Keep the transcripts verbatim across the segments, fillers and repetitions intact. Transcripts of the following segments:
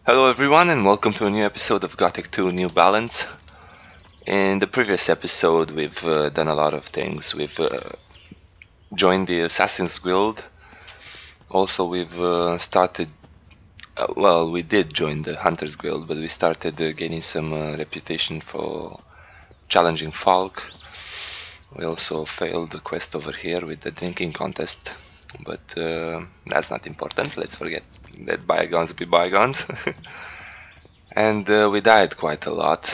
Hello everyone and welcome to a new episode of Gothic two New Balance. In the previous episode we've uh, done a lot of things. We've uh, joined the Assassin's Guild. Also we've uh, started, uh, well we did join the Hunter's Guild, but we started uh, gaining some uh, reputation for challenging Falk. We also failed the quest over here with the drinking contest, but uh, that's not important. Let's forget, let bygones be bygones. And uh, we died quite a lot.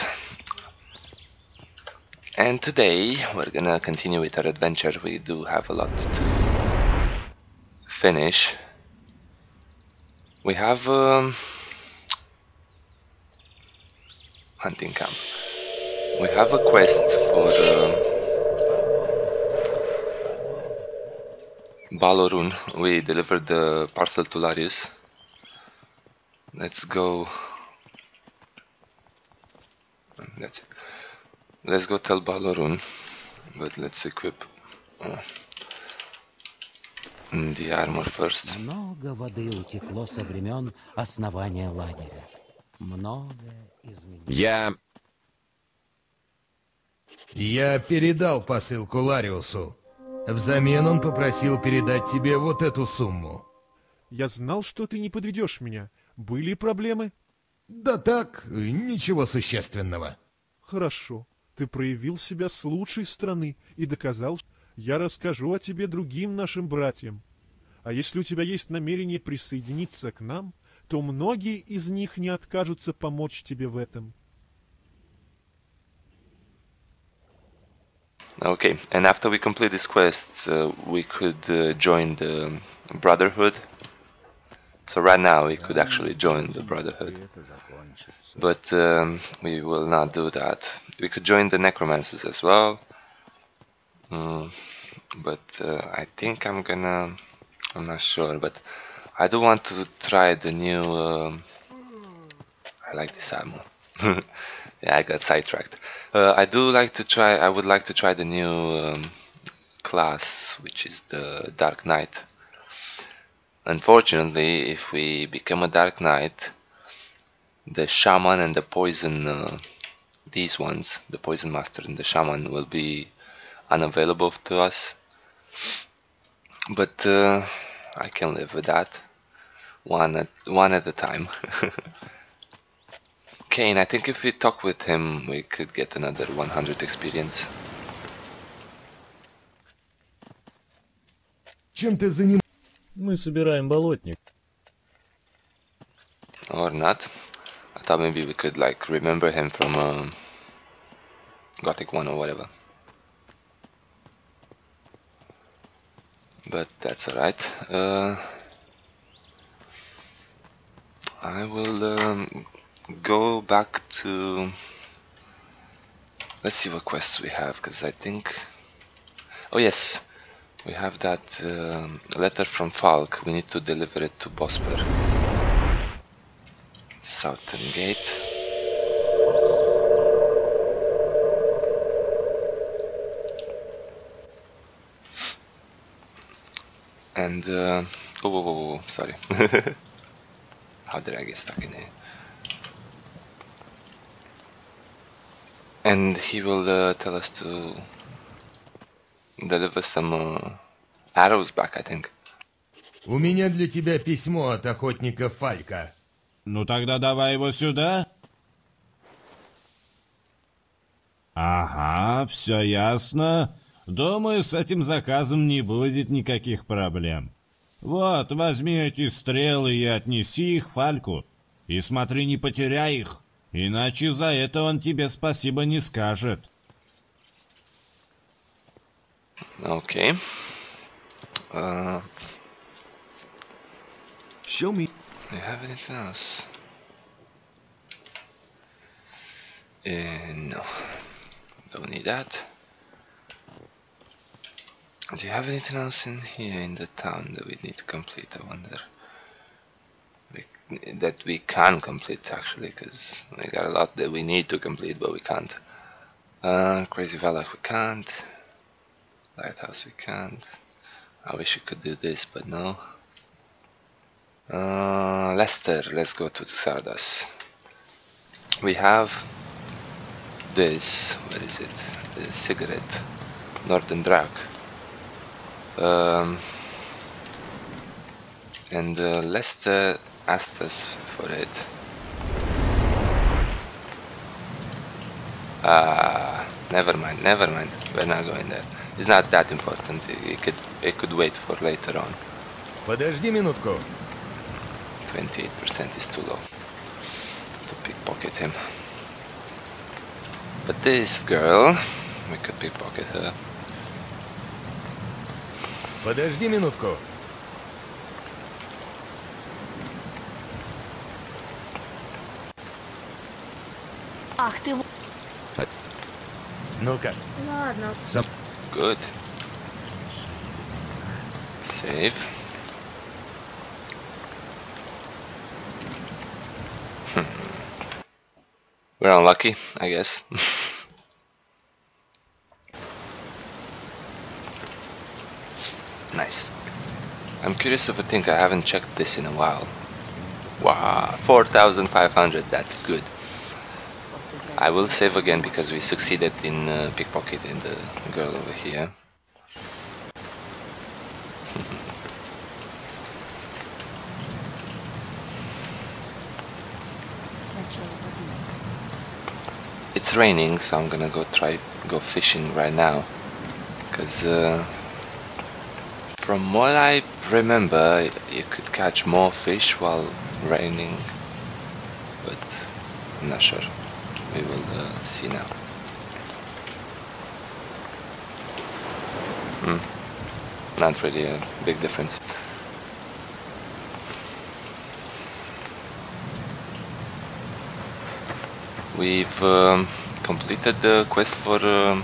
And today we're gonna continue with our adventure. We do have a lot to finish. We have um, hunting camp. We have a quest for uh, Balorun. We delivered the parcel to Larius. Let's go. That's it. Let's go tell Balorun, but let's equip uh, the armor first. Много воды утекло со времен основания лагеря. Многое изменилось. Я... Я передал посылку Лариусу. Взамен он попросил передать тебе вот эту сумму. Я знал, что ты не подведешь меня. Были проблемы? Да так, ничего существенного. Хорошо. Ты проявил себя с лучшей стороны и доказал, что я расскажу о тебе другим нашим братьям. А если у тебя есть намерение присоединиться к нам, то многие из них не откажутся помочь тебе в этом. Okay, and after we complete this quest, uh, we could uh, join the Brotherhood. So right now we could actually join the Brotherhood, but um, we will not do that. We could join the Necromancers as well, mm, but uh, I think I'm gonna, I'm not sure, but I do want to try the new, um, I like this ammo. Yeah, I got sidetracked. Uh, I do like to try, I would like to try the new um, class, which is the Dark Knight. Unfortunately, if we become a Dark Knight, the Shaman and the Poison, uh, these ones, the Poison Master and the Shaman, will be unavailable to us. But uh, I can live with that, one at, one at a time. Kane, I think if we talk with him, we could get another one hundred experience. Чем ты занимаешься? Мы собираем болотник. Or not. I thought maybe we could like remember him from um, Gothic one or whatever. But that's alright. Uh, I will um, go back to... Let's see what quests we have, because I think... Oh yes! We have that um, letter from Falk. We need to deliver it to Bosper. Southern Gate. And uh, oh, whoa, whoa, whoa, sorry. How did I get stuck in here? And he will uh, tell us to deliver some uh, arrows back, I think. У меня для тебя письмо от охотника Фалька. Ну тогда давай его сюда. Ага, все ясно. Думаю, с этим заказом не будет никаких проблем. Вот, возьми эти стрелы и отнеси их Фальку. И смотри, не потеряй их, иначе за это он тебе спасибо не скажет. Okay. Uh, Show me. do you have anything else? Uh, no. Don't need that. Do you have anything else in here in the town that we need to complete? I wonder. We, that we can complete actually, because we got a lot that we need to complete, but we can't. Uh, Crazy Valak we can't. Lighthouse we can't. I wish we could do this, but no. Uh, Lester, let's go to Xardas. We have this, where is it? The cigarette, Northern Drag. Um, and uh, Lester asked us for it. Ah, never mind, never mind. We're not going there. It's not that important. It could, it could wait for later on. Подожди минутку. twenty-eight percent is too low to pickpocket him. But this girl, we could pickpocket her. Подожди минутку. Ах ты... Ну-ка. Ладно. Сам... Good. Save. We're unlucky, I guess. Nice. I'm curious of a thing, I haven't checked this in a while. Wow, four thousand five hundred, that's good. I will save again because we succeeded in uh, pickpocketing the girl over here. It's raining, so I'm gonna go try go fishing right now, because uh, from what I remember you could catch more fish while raining, but I'm not sure. We will uh, see now. Hmm. Not really a big difference. We've um, completed the quest for um,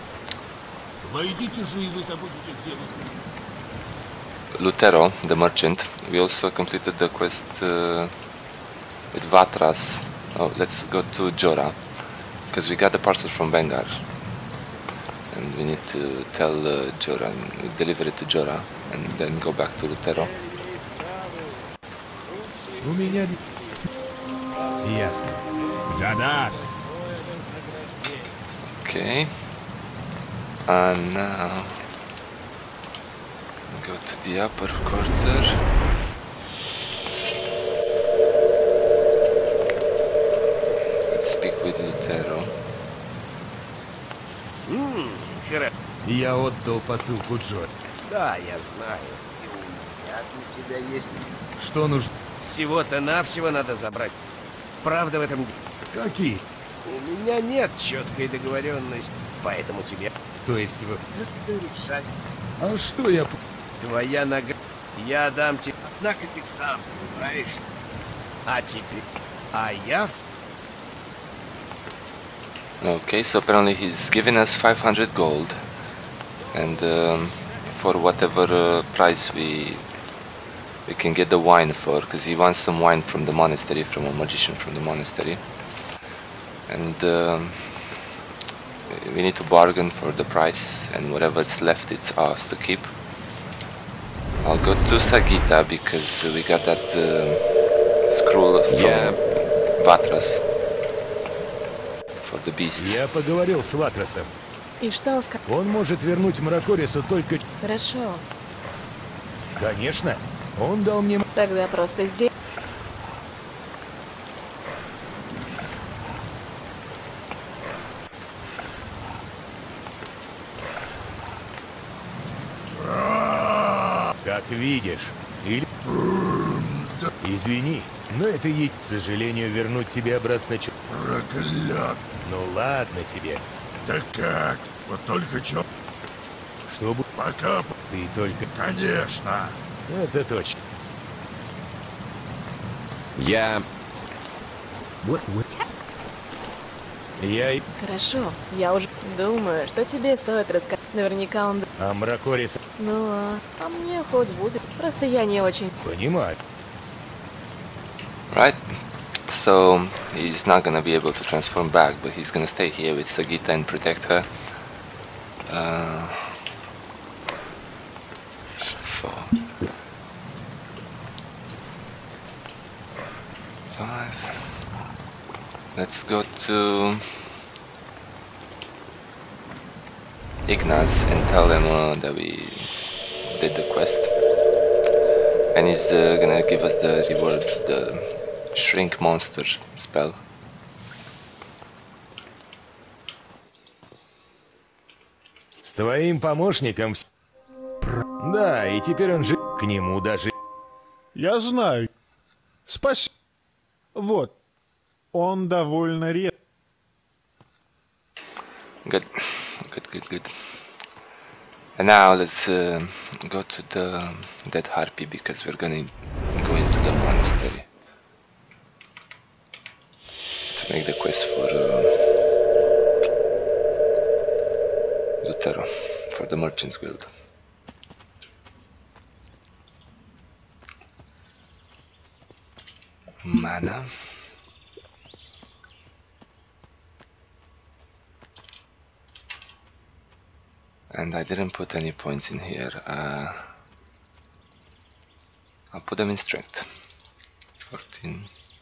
Lutero, the merchant. We also completed the quest uh, with Vatras. Oh, let's go to Jora, because we got the parcel from Vengar, and we need to tell uh, Jora, deliver it to Jora, and then go back to Lutero. У меня... Ясно. Да-да. Okay. And now go to the upper quarter. Let's speak with Lutero. Ммм, хорошо. Я отдал посылку Джо. Да, я знаю. И у меня для тебя есть... Что нужно? Всего-то навсего надо забрать. Правда в этом... Какие? У меня нет четкой договоренности, поэтому тебе... То есть вы... Это решать. А что я... Твоя нога... Я дам тебе... Однако ты сам понимаешь. А теперь... А я... Okay, so apparently he's giving us five hundred gold, and um, for whatever uh, price we we can get the wine for, because he wants some wine from the monastery, from a magician from the monastery, and um, we need to bargain for the price, and whatever's left it's ours to keep. I'll go to Sagita because we got that uh, scroll from Yeah. Vatras for the beast. Я поговорил с Ватрасом. И что сказал? Он может вернуть Мракорису только... Хорошо. Конечно. Он дал мне... Тогда просто здесь. Как видишь. Или... Извини, но это ей, к сожалению, вернуть тебе обратно... ч- Проклят. Ну ладно тебе. Да как? Вот только чё? Чтобы... Пока... Ты только... Конечно. Это точно. Я... Я и... Хорошо. Я уже думаю, что тебе стоит рассказать. Наверняка он... А Мракорис... Ну, а, а мне хоть будет. Просто я не очень... Понимаю. Right, so he's not gonna be able to transform back, but he's gonna stay here with Sagita and protect her. Uh, Let's go to Ignaz and tell him uh, that we did the quest. And he's uh, gonna give us the reward, the Shrink Monster spell. С твоим помощником... вс- Да, и теперь он же к нему даже... Я знаю. Спасибо. Вот. Он довольно редкий. Good, good, good, good. And now let's uh, go to the Dead Harpy because we're gonna go into the monastery to make the quest for uh, Lutero, for the Merchant's Guild. Mana. And I didn't put any points in here. Uh, I'll put them in strength. fourteen.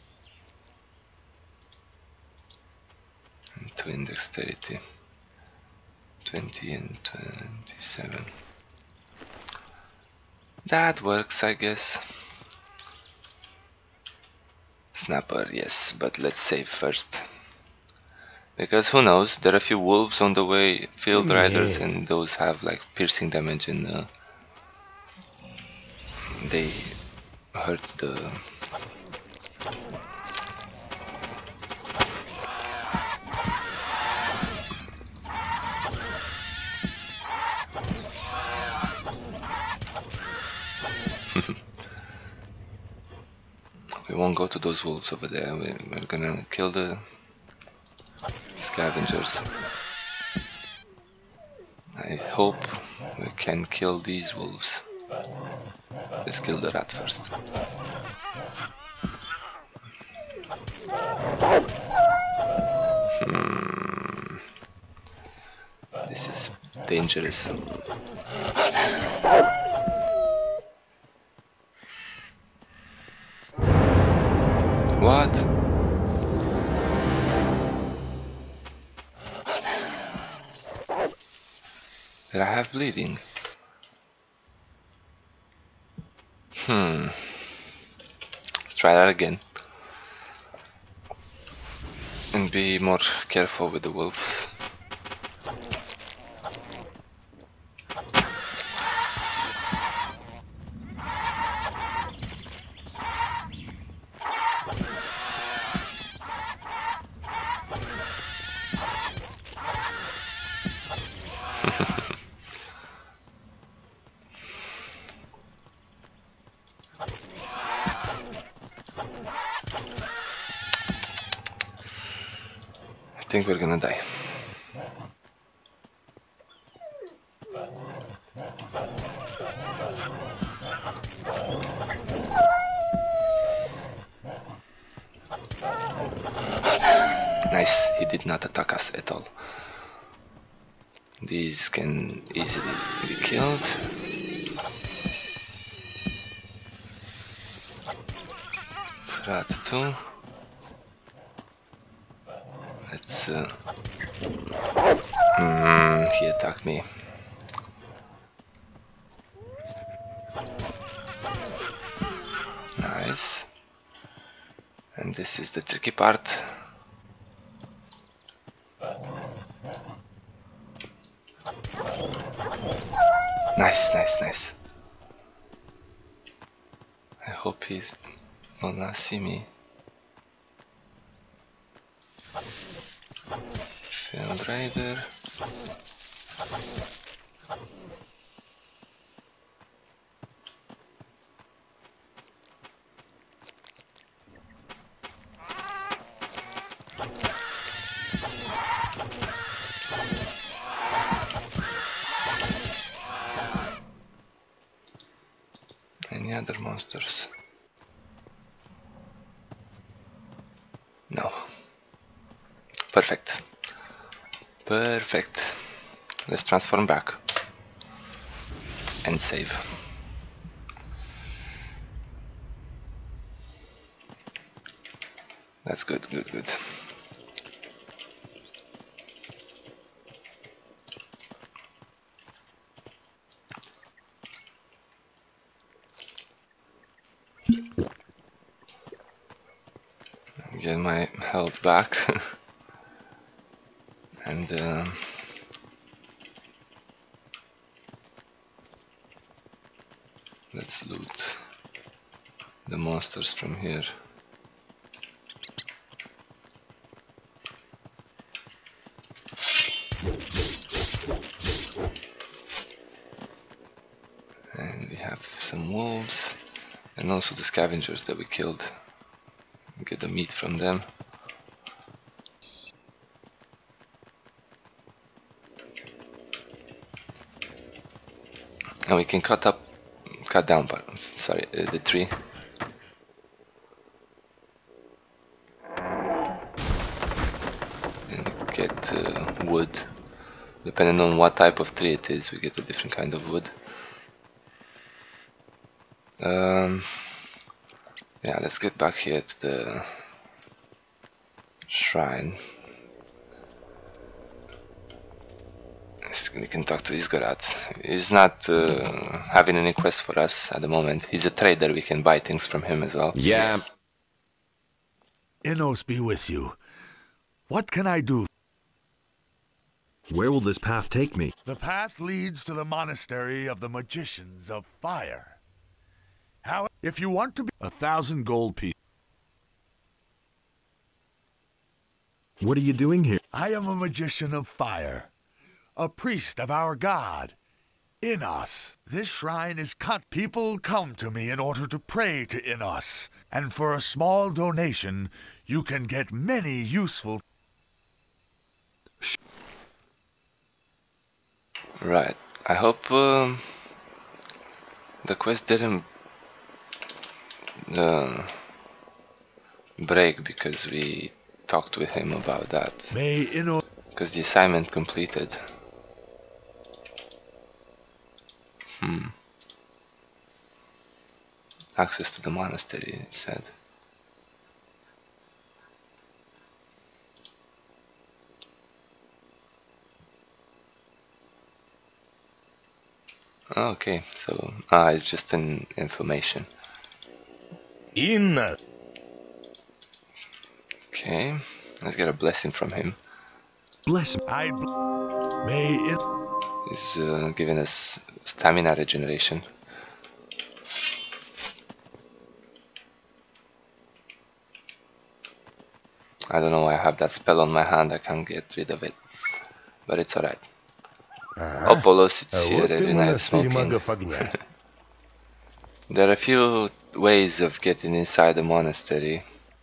And two in dexterity. twenty and twenty-seven. That works, I guess. Snapper, yes, but let's save first. Because who knows, there are a few wolves on the way, field riders, and those have like piercing damage and uh, they hurt the... We won't go to those wolves over there, we, we're gonna kill the scavengers. I hope we can kill these wolves. Let's kill the rat first. Hmm. This is dangerous. What? Did I have bleeding? Hmm. Let's try that again. And be more careful with the wolves. I think we're gonna die. Nice, he did not attack us at all. These can easily be killed. Rat two. Let's uh... mm, he attacked me. Nice. And this is the tricky part. Nice, nice, nice. I hope he will not see me. Field Rider. Any other monsters? No. Perfect. Perfect. Let's transform back and save. That's good, good, good. Get my health back. And um, let's loot the monsters from here. And we have some wolves and also the scavengers that we killed. Get the meat from them. And we can cut up, cut down, but sorry, uh, the tree. And get uh, wood. Depending on what type of tree it is, we get a different kind of wood. Um, yeah, let's get back here to the shrine. We can talk to Isgarat. He's not uh, having any quest for us at the moment. He's a trader, we can buy things from him as well. Yeah. Innos be with you. What can I do? Where will this path take me? The path leads to the monastery of the Magicians of Fire. How, if you want to be a thousand gold pieces. What are you doing here? I am a magician of fire, a priest of our god, Innos. This shrine is cut. People come to me in order to pray to Innos, and for a small donation, you can get many useful. Right. I hope um, the quest didn't uh, break because we talked with him about that. May Innos. Because the assignment completed. Hmm. Access to the monastery, it said. Okay, so ah, it's just an information. Inna. Okay, let's get a blessing from him. Bless me. I bl may in. He's uh, giving us stamina regeneration. I don't know why I have that spell on my hand. I can't get rid of it, but it's alright. Ага. Oh, Polo sits А here вот и every night монастырь smoking. магов огня. There are a few ways of getting inside the monastery,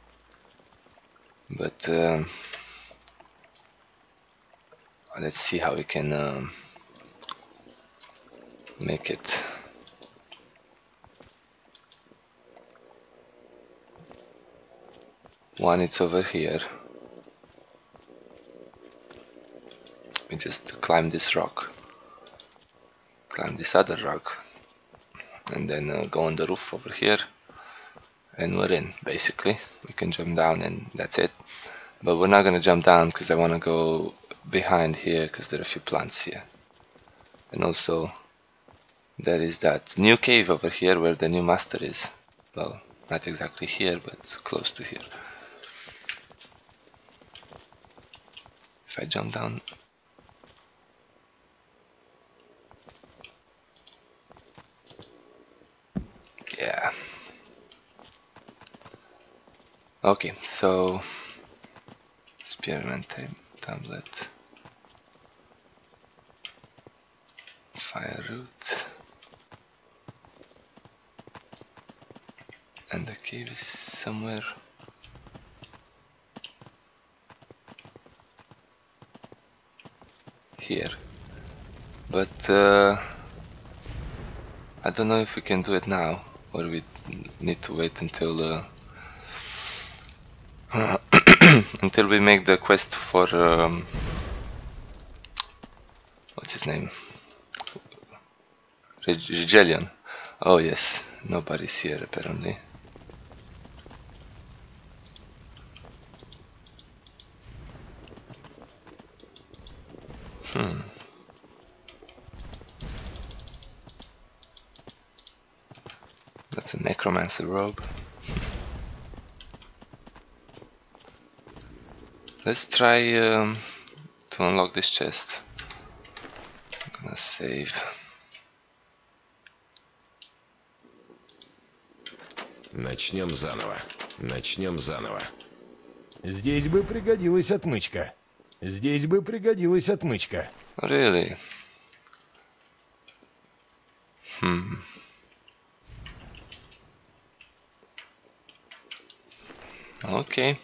but um, let's see how we can um, make it. One, it's over here. We just climb this rock, climb this other rock, and then uh, go on the roof over here, and we're in. Basically, we can jump down, and that's it. But we're not gonna jump down because I want to go behind here because there are a few plants here, and also there is that new cave over here where the new master is. Well, not exactly here, but close to here. If I jump down. Yeah. Okay, so spearmint tab tablet, fire root, and the cave is somewhere here. But uh, I don't know if we can do it now, or we need to wait until uh, until we make the quest for um, what's his name? Rigelion. Oh yes, nobody's here apparently. Hmm. That's a necromancer robe. Let's try um, to unlock this chest. I'm gonna save. Начнем заново. Начнем заново. Здесь бы пригодилась отмычка. Здесь бы пригодилась отмычка. Really? Hmm. Okay.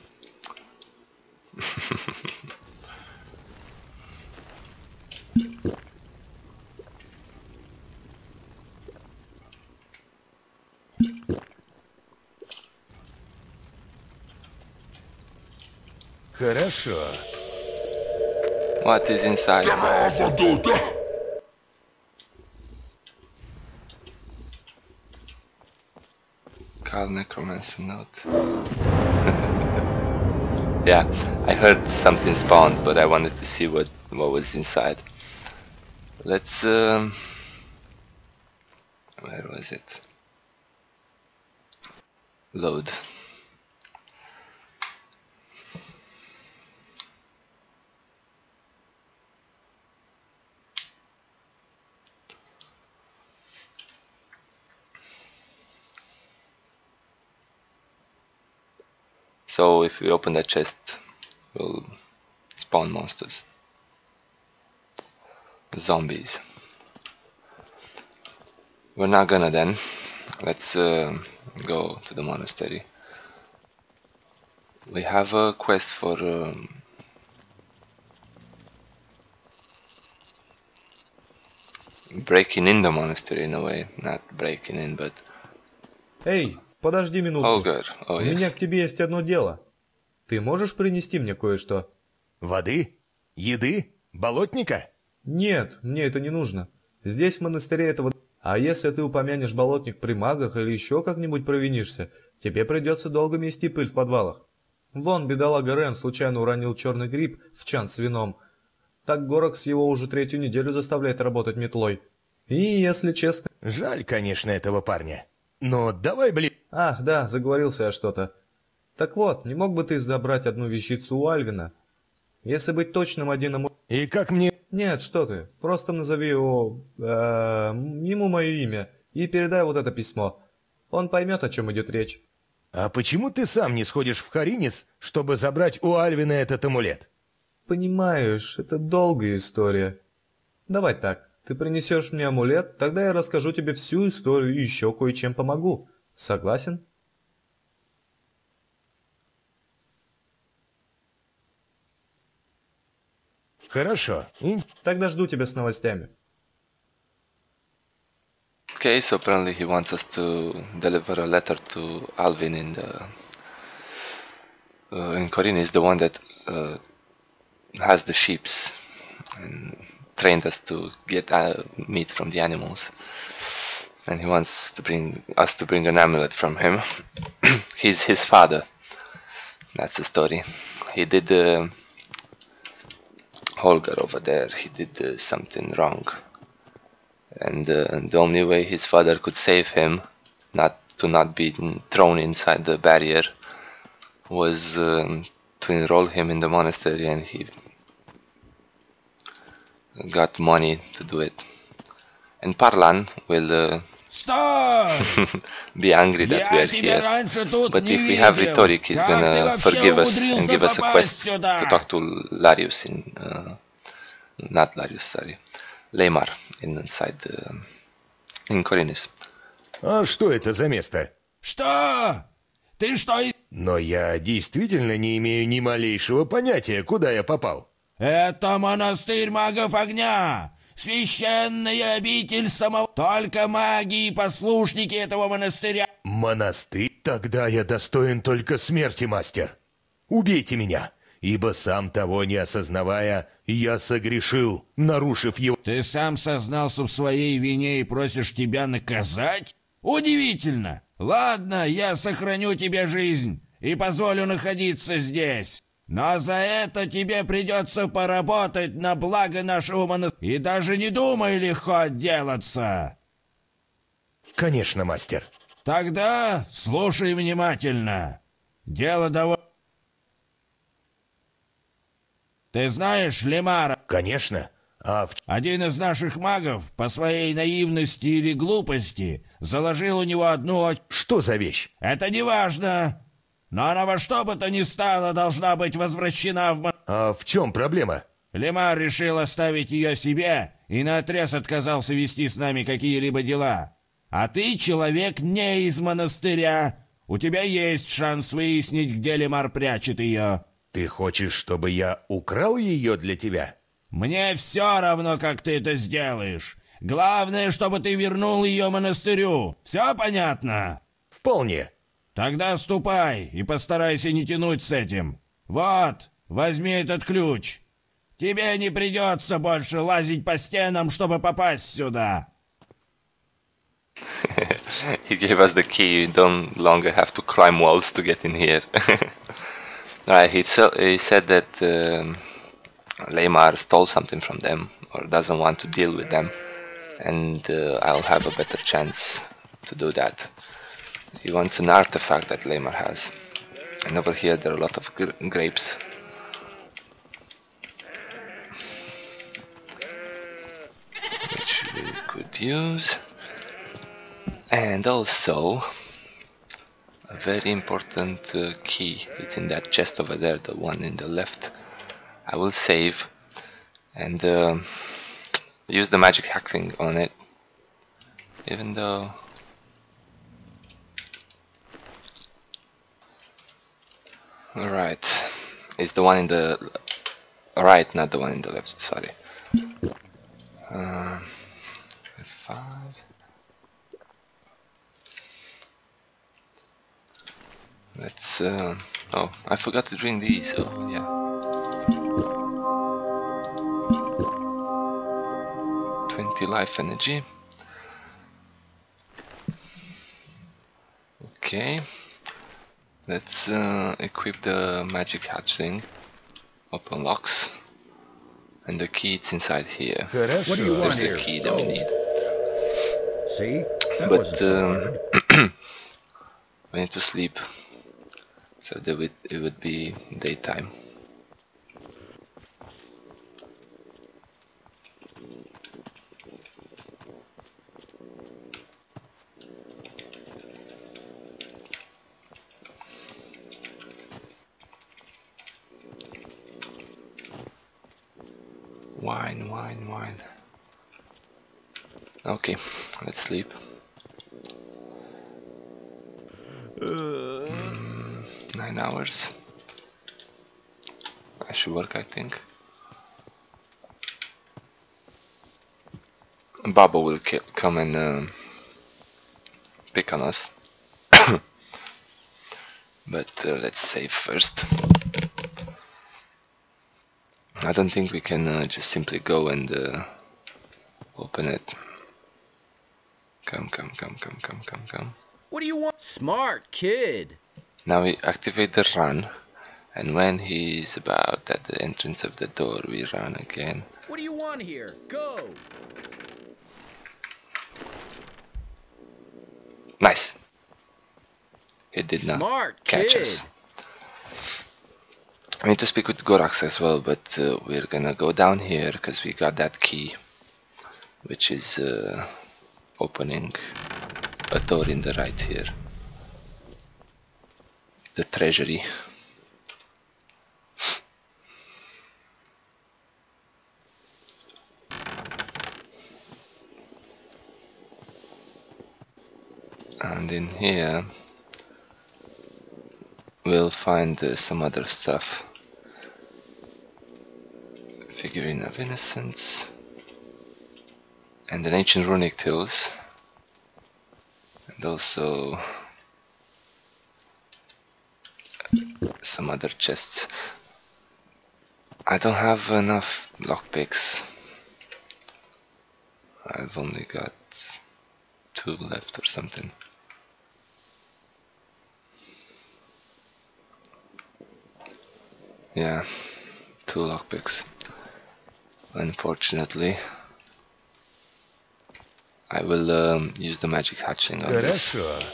Хорошо. What is inside? Carl Necromancer note. Yeah, I heard something spawned, but I wanted to see what what was inside. Let's um where was it? Load. So if we open that chest, we'll spawn monsters. Zombies. We're not gonna then. Let's uh, go to the monastery. We have a quest for um, breaking in the monastery in a way. Not breaking in, but... Эй, подожди минутку. Holger. Oh, У yes. меня к тебе есть одно дело. Ты можешь принести мне кое-что? Воды? Еды? Болотника? Нет, мне это не нужно. Здесь в монастыре этого... А если ты упомянешь болотник при магах или еще как-нибудь провинишься, тебе придется долго мести пыль в подвалах. Вон, бедолага Рен случайно уронил черный гриб в чан с вином. Так Горакс его уже третью неделю заставляет работать метлой. И, если честно... Жаль, конечно, этого парня. Но давай, блин... Ах, да, заговорился я что-то. Так вот, не мог бы ты забрать одну вещицу у Альвина? Если быть точным, один амулет... И как мне... Нет, что ты, просто назови его... Э, ему мое имя и передай вот это письмо. Он поймет, о чем идет речь. А почему ты сам не сходишь в Харинис, чтобы забрать у Альвина этот амулет? Понимаешь, это долгая история. Давай так, ты принесешь мне амулет, тогда я расскажу тебе всю историю и еще кое-чем помогу. Согласен? Хорошо. Тогда жду тебя с новостями. Okay, so apparently he wants us to deliver a letter to Alvin in the uh, in Khorinis, the one that uh, has the sheeps and trained us to get uh, meat from the animals. And he wants to bring us to bring an amulet from him. He's his father. That's the story. He did uh, Holger over there. He did uh, something wrong. And uh, the only way his father could save him, not to not be thrown inside the barrier, was um, to enroll him in the monastery, and he got money to do it. And Parlan will uh, be angry that we are here, but if we have rhetoric, he's gonna forgive us and give us a quest to talk to Larius in, uh, not Larius, sorry, Leymar inside the, in Khorinis. А что это за место? Что? Ты что? Но я действительно не имею ни малейшего понятия, куда я попал. Это монастырь магов огня. Священная обитель самого... Только маги и послушники этого монастыря. Монастырь? Тогда я достоин только смерти, мастер. Убейте меня, ибо сам того не осознавая, я согрешил, нарушив его... Ты сам сознался в своей вине и просишь тебя наказать? Удивительно. Ладно, я сохраню тебе жизнь и позволю находиться здесь. Но за это тебе придется поработать на благо нашего монастыря. И даже не думай легко отделаться. Конечно, мастер. Тогда слушай внимательно. Дело довольно... Ты знаешь Лемара? Конечно. А в... Один из наших магов по своей наивности или глупости заложил у него одну... Что за вещь? Это не важно. Но она во что бы то ни стало должна быть возвращена в... А в чем проблема? Лемар решил оставить ее себе и наотрез отказался вести с нами какие-либо дела. А ты человек не из монастыря. У тебя есть шанс выяснить, где Лемар прячет ее. Ты хочешь, чтобы я украл ее для тебя? Мне все равно, как ты это сделаешь. Главное, чтобы ты вернул ее монастырю. Все понятно? Вполне. Тогда ступай и постарайся не тянуть с этим. Вот, возьми этот ключ. Тебе не придется больше лазить по стенам, чтобы попасть сюда. He gave us the key. You don't longer have to climb walls to get in here. Alright, he, he said that um, Lamar stole something from them or doesn't want to deal with them, and uh, I'll have a better chance to do that. He wants an artifact that Lamar has, and over here there are a lot of gr grapes. Which we could use. And also a very important uh, key. It's in that chest over there, the one in the left. I will save and uh, use the magic hacking on it, even though alright, it's the one in the right, not the one in the left, sorry. Um, five. Let's, uh, oh, I forgot to drink these, oh yeah. twenty life energy. Okay. Let's uh, equip the magic hatch thing. Open locks. And the key it's inside here. What do you want There's here? the key that we need. See? That But wasn't so um, hard. we need to sleep. So that would, it would be daytime. Wine, wine, wine. Okay, let's sleep. Mm, nine hours. I should work, I think. Baba will come and um, pick on us. But uh, let's save first. I don't think we can uh, just simply go and uh, open it. Come, come, come, come, come, come, come. What do you want? Smart kid. Now we activate the run, and when he's about at the entrance of the door, we run again. What do you want here? Go. Nice. He did Smart not catch kid. us. I need to speak with Gorax as well, but uh, we're gonna go down here because we got that key, which is uh, opening a door in the right here. The treasury. And in here we'll find uh, some other stuff. Figurine of Innocence and an ancient runic tools, and also some other chests. I don't have enough lockpicks. I've only got two left or something. Yeah, two lockpicks. Unfortunately, I will um, use the magic hatching on this. Хорошо.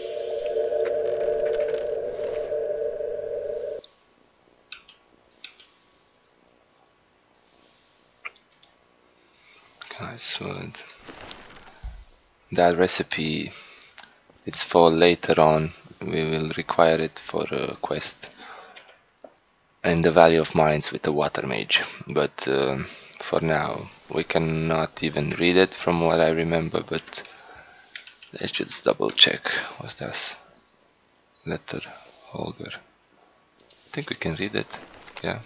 Nice wood. That recipe, it's for later on. We will require it for a quest in the Valley of Mines with the water mage. But um, for now, we cannot even read it from what I remember. But let's just double check. What's this? Letter Holger. I think we can read it. Yeah.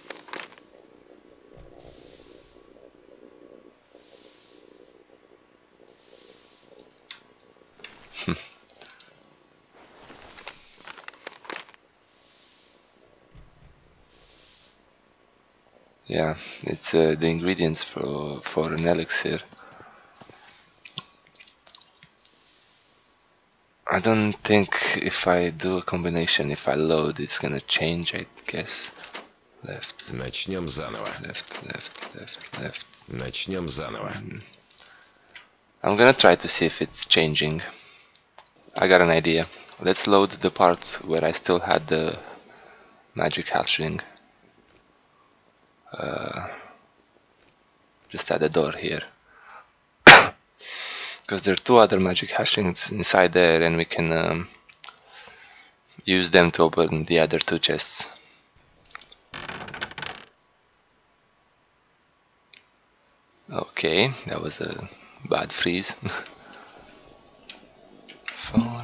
Yeah, it's uh, the ingredients for for an elixir. I don't think if I do a combination, if I load, it's gonna change. I guess. Left. Начнем заново. Left, left, left, left. Начнем заново. Mm. I'm gonna try to see if it's changing. I got an idea. Let's load the part where I still had the magic hatching. Uh, just at the door here. Because there are two other magic hashings inside there, and we can um, use them to open the other two chests. Okay, that was a bad freeze. Four,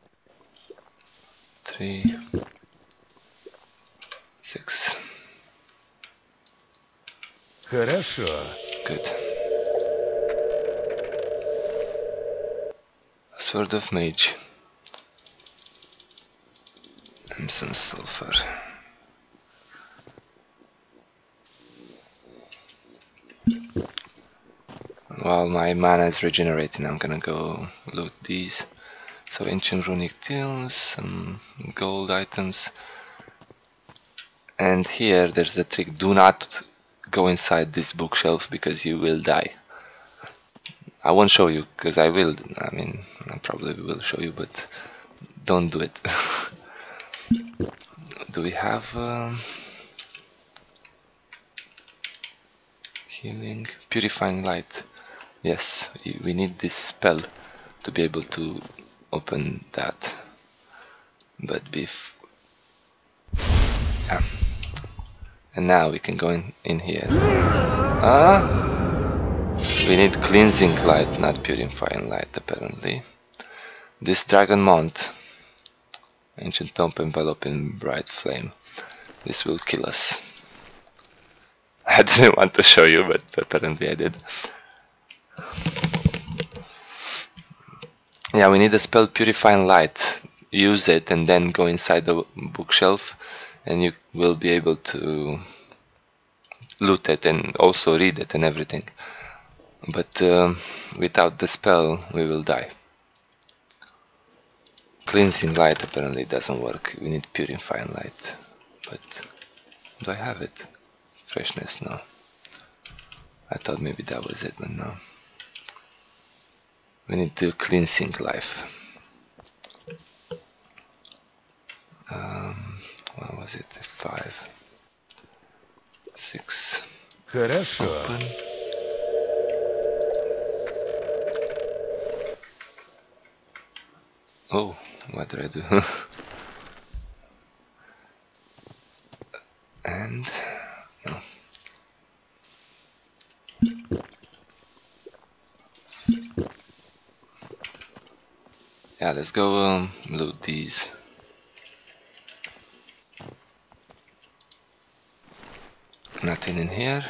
three, six. Хорошо. Good. Sword of Mage. And some sulfur. While my mana is regenerating, I'm gonna go loot these. So ancient runic tills, some gold items. And here there's a trick. Do not go inside this bookshelf because you will die. I won't show you because I will. I mean, I probably will show you, but don't do it. Do we have um, healing, purifying light? Yes, we need this spell to be able to open that. But bef yeah. And now we can go in, in here. Ah! We need cleansing light, not purifying light, apparently. This dragon mount. Ancient tomb enveloped in bright flame. This will kill us. I didn't want to show you, but apparently I did. Yeah, we need a spell purifying light. Use it and then go inside the bookshelf, and you will be able to loot it and also read it and everything. But um, without the spell, we will die. Cleansing light apparently doesn't work. We need purifying light. But do I have it? Freshness, no. I thought maybe that was it, but no. We need the cleansing life. Um, what was it? Five, six. Хорошо. Open. Oh, what did I do? And no. Yeah, let's go um, loot these. Nothing in here.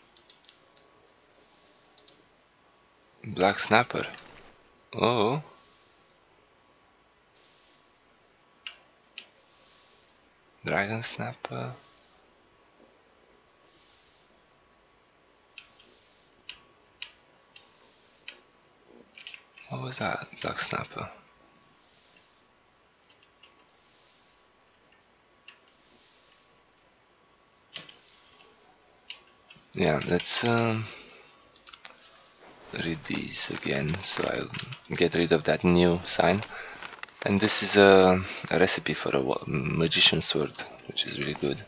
Black snapper. Oh. Dragon snapper. What was that? Black snapper. Yeah, let's um, read these again, so I'll get rid of that new sign. And this is a, a recipe for a magician sword, which is really good.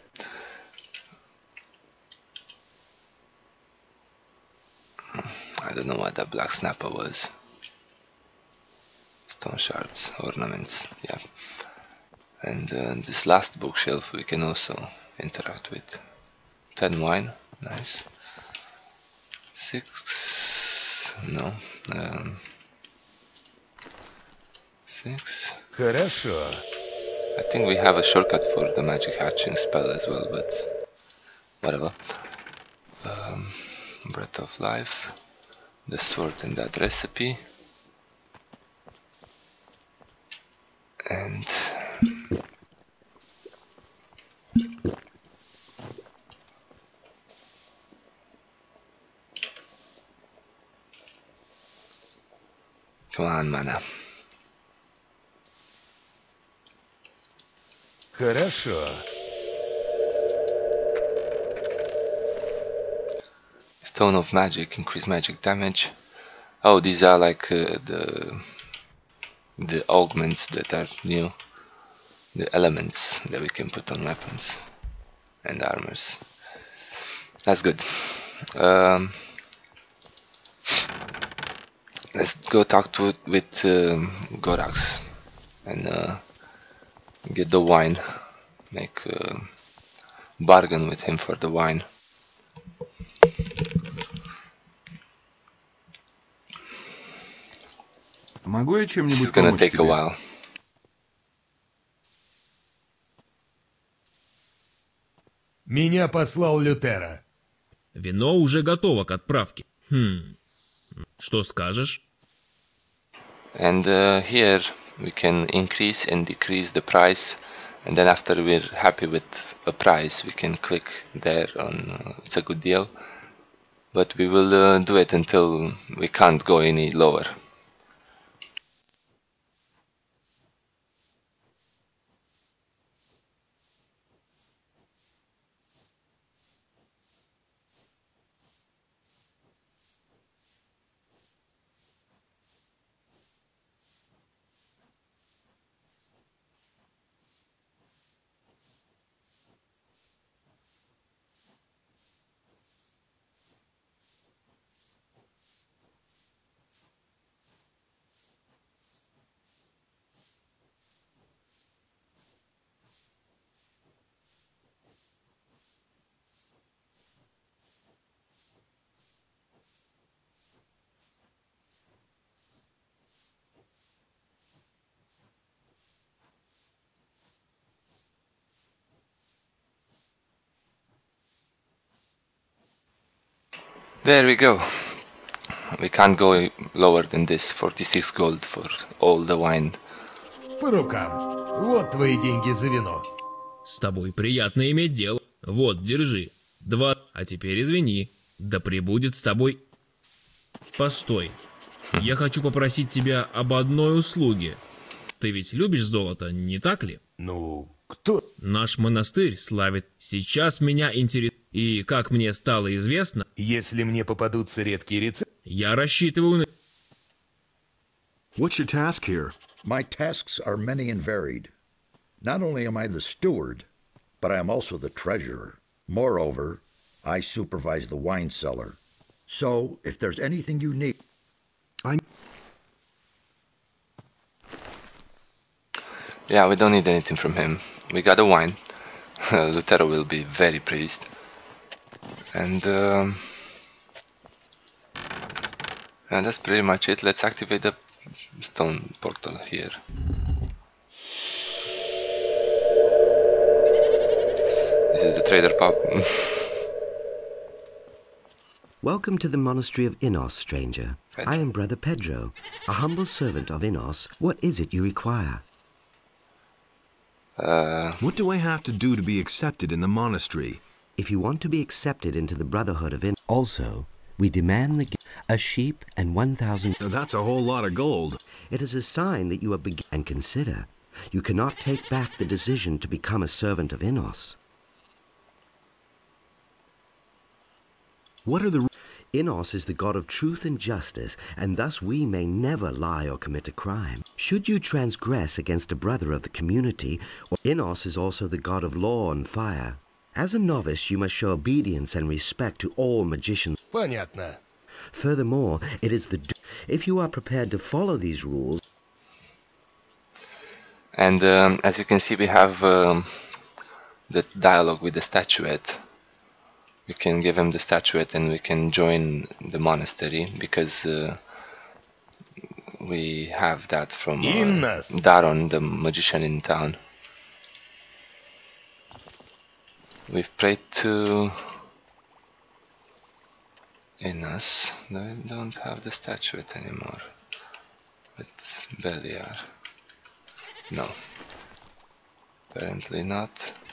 I don't know what that black snapper was. Stone shards, ornaments, yeah. And uh, this last bookshelf we can also interact with. Ten wine, nice. Six, no. Um, six. Хорошо. I think we have a shortcut for the magic hatching spell as well, but whatever. Um, Breath of Life, the sword and that recipe. And come on, mana. Хорошо. Stone of Magic, increase magic damage. Oh, these are like uh, the the augments that are new, the elements that we can put on weapons and armors. That's good. Um, let's go talk to with um, Gorax and uh, get the wine. Make a bargain with him for the wine. Могу я чем-нибудь This is gonna помочь take a тебе? while. Меня послал Лютера. Вино уже готово к отправке. Хм. Что скажешь? And uh, here we can increase and decrease the price, and then after we're happy with a price we can click there on uh, it's a good deal, but we will uh, do it until we can't go any lower. There we go. We can't go lower than this. forty-six gold for all the wine. По рукам. Вот твои деньги за вино. С тобой приятно иметь дело. Вот, держи. Два. А теперь извини. Да пребудет с тобой... Постой. Я хочу попросить тебя об одной услуге. Ты ведь любишь золото, не так ли? Ну, кто? Наш монастырь славит. Сейчас меня интересует. И, как мне стало известно... Если мне попадутся редкие рецепты... Я рассчитываю на... What's your task here? My tasks are many and varied. Not only am I the steward, but I am also the treasurer. Moreover, I supervise the wine cellar. So, if there's anything you need... I'm... Yeah, we don't need anything from him. We got the wine. Lutero will be very pleased. And, um, and that's pretty much it. Let's activate the stone portal here. This is the trader pub. Welcome to the monastery of Innos, stranger. Pedro. I am Brother Pedro, a humble servant of Innos. What is it you require? Uh, what do I have to do to be accepted in the monastery? If you want to be accepted into the Brotherhood of Innos, also, we demand the a sheep and one thousand... That's a whole lot of gold. It is a sign that you are begin and consider. You cannot take back the decision to become a servant of Innos. What are the... Innos is the god of truth and justice, and thus we may never lie or commit a crime. Should you transgress against a brother of the community, or Innos is also the god of law and fire. As a novice, you must show obedience and respect to all magicians. Понятно. Furthermore, it is the... If you are prepared to follow these rules... And um, as you can see, we have um, the dialogue with the statuette. We can give him the statuette and we can join the monastery, because uh, we have that from uh, Daron, the magician in town. We've prayed to Innos. I don't have the statuette anymore. It's Beliar. No. Apparently not.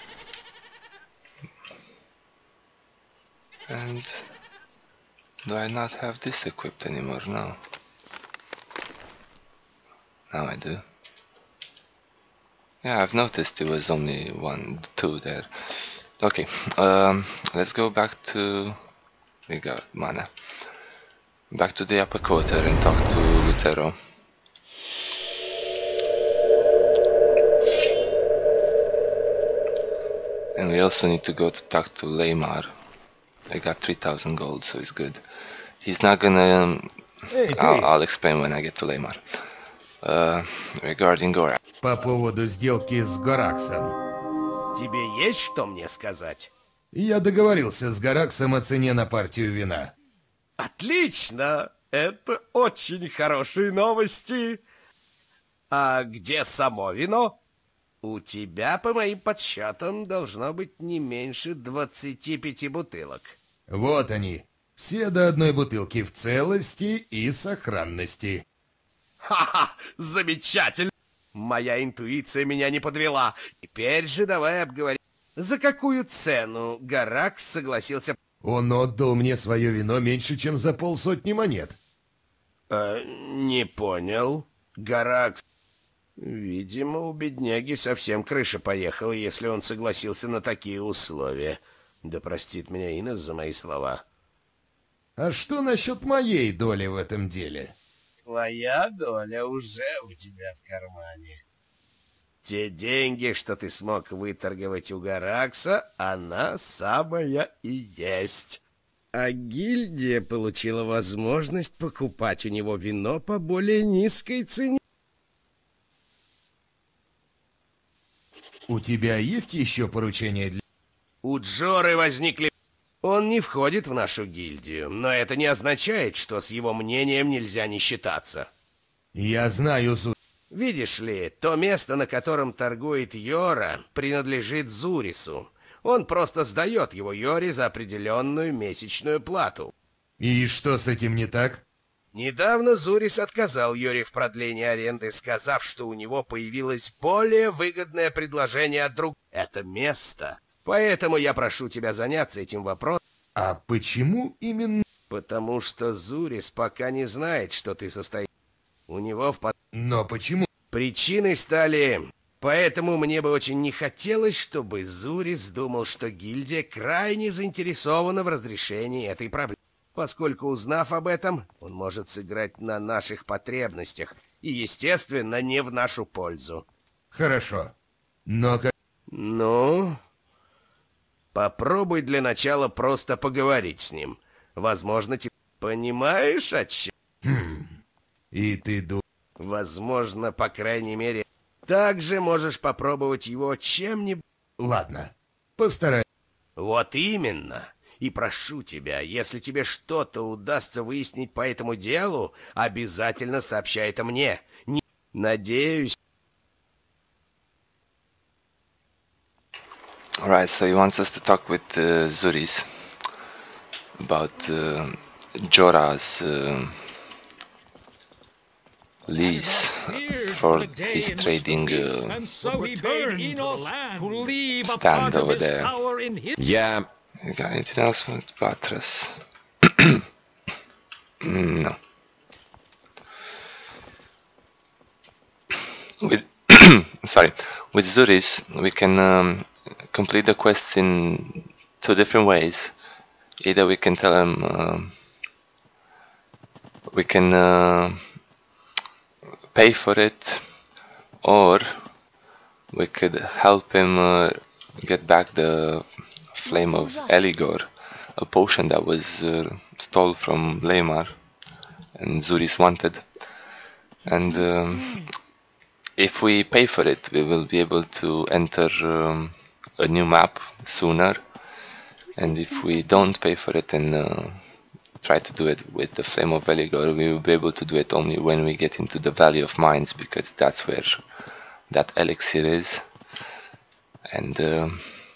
And do I not have this equipped anymore? No. Now I do. Yeah, I've noticed it was only one, two there. Okay, um, let's go back to... we got mana. Back to the upper quarter and talk to Lutero. And we also need to go to talk to Leymar. I got three thousand gold, so it's good. He's not gonna... Um, hey, I'll, I'll explain when I get to Leymar. Uh, regarding Gorak. По поводу сделки с Гораксом. Тебе есть что мне сказать? Я договорился с Гораксом о цене на партию вина. Отлично! Это очень хорошие новости. А где само вино? У тебя, по моим подсчетам, должно быть не меньше двадцати пяти бутылок. Вот они. Все до одной бутылки в целости и сохранности. Ха-ха! Замечательно! Моя интуиция меня не подвела. Теперь же давай обговорим. За какую цену Горакс согласился... Он отдал мне свое вино меньше, чем за полсотни монет. Э, не понял. Горакс... Видимо, у бедняги совсем крыша поехала, если он согласился на такие условия. Да простит меня Инес за мои слова. А что насчет моей доли в этом деле? Твоя доля уже у тебя в кармане. Те деньги, что ты смог выторговать у Горакса, она самая и есть. А гильдия получила возможность покупать у него вино по более низкой цене. У тебя есть еще поручения для... У Джоры возникли... Он не входит в нашу гильдию, но это не означает, что с его мнением нельзя не считаться. Я знаю, Зу... Видишь ли, то место, на котором торгует Йора, принадлежит Зурису. Он просто сдает его Йоре за определенную месячную плату. И что с этим не так? Недавно Зурис отказал Йоре в продлении аренды, сказав, что у него появилось более выгодное предложение от друг... Это место. Поэтому я прошу тебя заняться этим вопросом. А почему именно... Потому что Зурис пока не знает, что ты состоишь. У него в... Но почему? Причиной стали... Поэтому мне бы очень не хотелось, чтобы Зурис думал, что гильдия крайне заинтересована в разрешении этой проблемы. Поскольку, узнав об этом, он может сыграть на наших потребностях и, естественно, не в нашу пользу. Хорошо. Но как... Ну... Попробуй для начала просто поговорить с ним. Возможно, ты понимаешь, о чем? Хм. И ты ду... Возможно, по крайней мере, также можешь попробовать его чем-нибудь... Ладно, постараюсь. Вот именно. И прошу тебя, если тебе что-то удастся выяснить по этому делу, обязательно сообщай это мне. Не... Надеюсь... Alright, so he wants us to talk with uh, Zuris about uh, Jora's uh, lease for his trading uh, stand over there. Yeah. You got anything else for Patras? No. With sorry, with Zuris we can um, complete the quests in two different ways. either we can tell him uh, we can uh, pay for it, or we could help him uh, get back the Flame of Eligor, a potion that was uh, stole from Lamar and Zuris wanted. And um, if we pay for it, we will be able to enter um, a new map sooner. And if we don't pay for it and uh, try to do it with the Flame of Eligor, we will be able to do it only when we get into the Valley of Mines, because that's where that elixir is. And uh,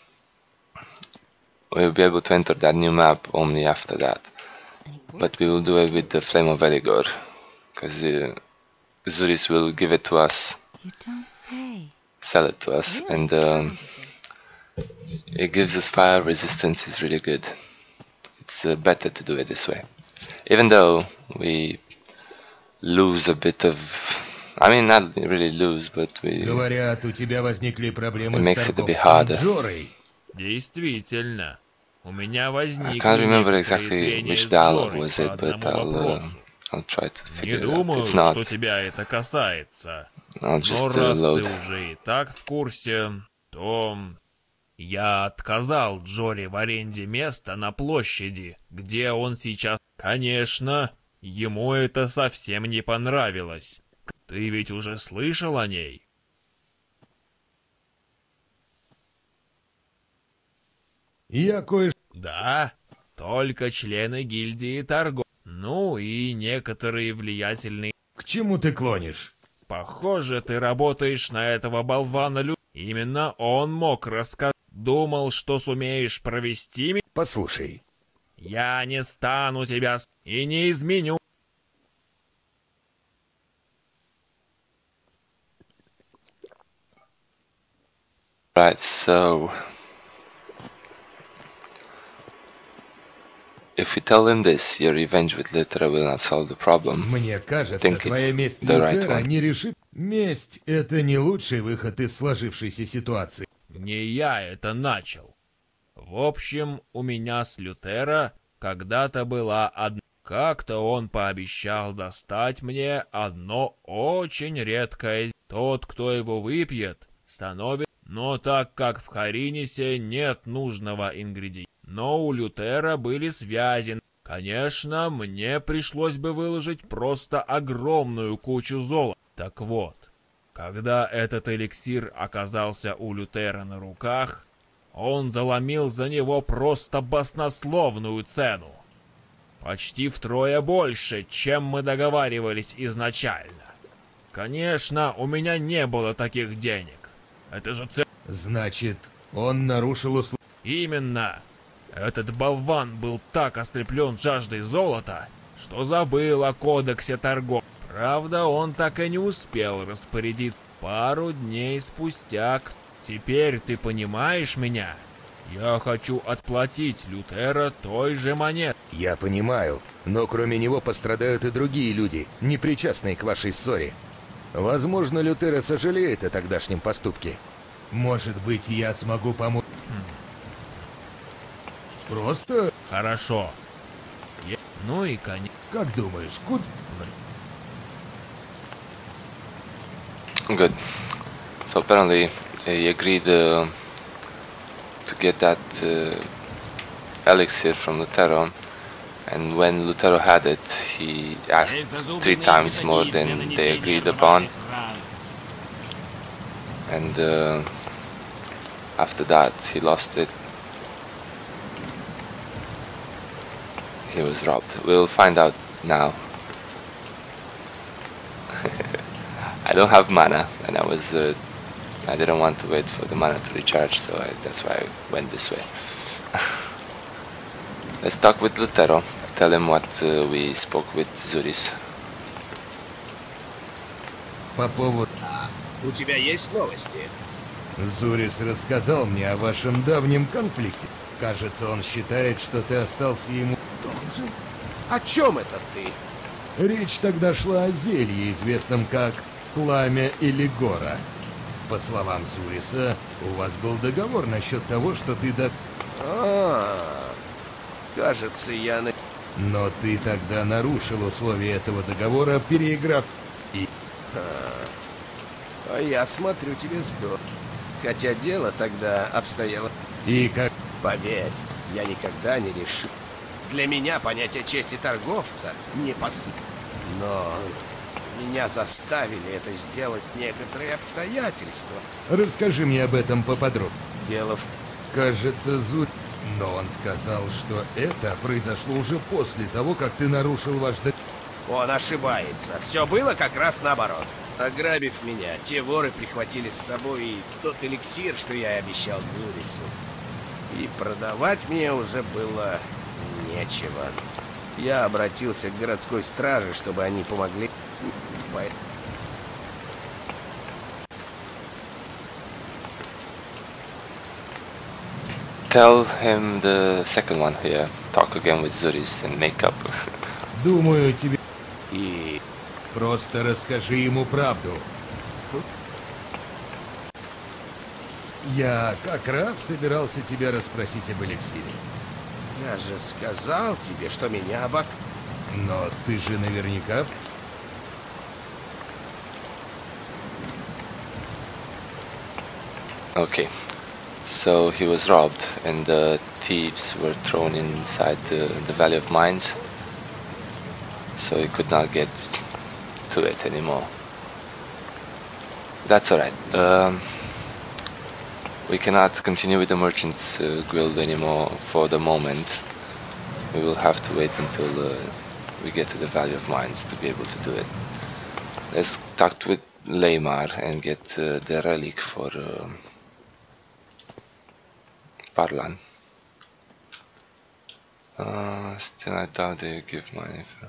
we'll be able to enter that new map only after that. But we will do it with the Flame of Eligor, because uh, Zuris will give it to us, You don't say. sell it to us, Really? and um, it gives us fire resistance. Is really good. It's uh, better to do it this way, even though we lose a bit of. I mean, not really lose, but we. Говорят, у тебя возникли проблемы It с makes it a bit торговцем harder. Джорой. Действительно. У меня I возникли can't remember некоторые exactly трения which с dialogue Джорой was по it, but одному I'll uh, вопросу. I'll try to Не figure it out. думаю, If not, что тебя это касается. I'll just Но uh, раз ты load. уже и так в курсе, то я отказал Джори в аренде места на площади, где он сейчас. Конечно, ему это совсем не понравилось. Ты ведь уже слышал о ней? Я кое... Да, только члены гильдии торгов. Ну и некоторые влиятельные. К чему ты клонишь? Похоже, ты работаешь на этого болвана Лю. Именно он мог рассказать. Думал, что сумеешь провести меня. Послушай. Я не стану тебя с... и не изменю. Right, so if we tell him this, your revenge with Lutera will not solve the problem. Мне I кажется, think твоя it's месть the right Лютера one. не решит. Месть — это не лучший выход из сложившейся ситуации. Не я это начал. В общем, у меня с Лютера когда-то была одна... Как-то он пообещал достать мне одно очень редкое... Тот, кто его выпьет, становится... Но так как в Харинисе нет нужного ингредиента, но у Лютера были связи. Конечно, мне пришлось бы выложить просто огромную кучу золота. Так вот, когда этот эликсир оказался у Лютера на руках, он заломил за него просто баснословную цену. Почти втрое больше, чем мы договаривались изначально. Конечно, у меня не было таких денег. Это же цель. Значит, он нарушил условия. Именно. Этот болван был так ослеплен жаждой золота, что забыл о кодексе торгов. Правда, он так и не успел распорядиться. Пару дней спустя. Теперь ты понимаешь меня? Я хочу отплатить Лютера той же монетой. Я понимаю, но кроме него пострадают и другие люди, не причастные к вашей ссоре. Возможно, Лютера сожалеет о тогдашнем поступке. Может быть, я смогу помочь. Просто... Хорошо. Я... Ну и конец. Как думаешь, куда... Good. So apparently he agreed uh, to get that uh, elixir from Lutero, and when Lutero had it, he asked three times more than they agreed upon. And uh, after that, he lost it. He was robbed. We'll find out now. I don't have mana, and I was uh, I didn't want to wait for the mana to recharge, so I, that's why I went this way. Let's talk with Lutero. Tell him what uh, we spoke with Zuris. По поводу... У тебя есть новости? Зурис рассказал мне о вашем давнем конфликте. Кажется, он считает, что ты остался ему... Должен? О чем это ты? Речь тогда шла о зелье, известном как Пламя Элигора. По словам Зуриса, у вас был договор насчет того, что ты до... А, Кажется, я на... Но ты тогда нарушил условия этого договора, переиграв и... А, а я смотрю, тебе здорово. Хотя дело тогда обстояло... И как... Поверь, я никогда не решу. Для меня понятие чести торговца не посыл. Но меня заставили это сделать некоторые обстоятельства. Расскажи мне об этом поподробнее. Дело в... Кажется, Зуд... Но он сказал, что это произошло уже после того, как ты нарушил ваш договор. Он ошибается. Все было как раз наоборот. Ограбив меня, те воры прихватили с собой и тот эликсир, что я обещал Зурису. И продавать мне уже было нечего. Я обратился к городской страже, чтобы они помогли. Tell him the second one here. Talk again with Zuris and make up. Думаю, тебе... И... Просто расскажи ему правду. Я как раз собирался тебя расспросить об эликсире. Я же сказал тебе, что меня обок... Но ты же наверняка... Okay. So he was robbed and the thieves were thrown inside the, the Valley of Mines. So he could not get to it anymore. That's alright. Um, we cannot continue with the Merchants uh, Guild anymore for the moment. We will have to wait until uh, we get to the Valley of Mines to be able to do it. Let's talk with Leymar and get uh, the relic for uh, Parlan. Uh, still I doubt they give money for...